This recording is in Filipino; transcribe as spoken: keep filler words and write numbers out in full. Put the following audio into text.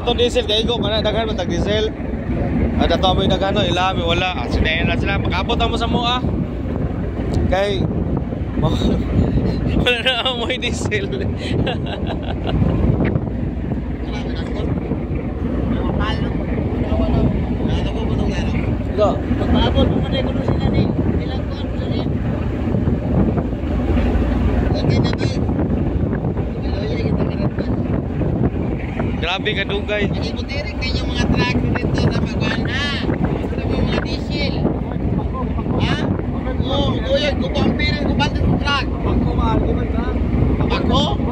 atong diesel kay igo man daghan mo tag diesel. Ada to mo daghan no ilami wala. Sinayan na sila makabot mo sa mo ah. Kay wala na mo diesel. Go. Pagpaabot mo man ko sila ni. Ilang kuan mo sila. Lagi na ba? Grabe ka dugay. Hindi mo direk kayo mga truck dito na magana. Ito mo mga diesel. Ha? Oo, oh, kuya, ko pampirin ko ba dito truck? Pagko mahal ko ba? Pagko?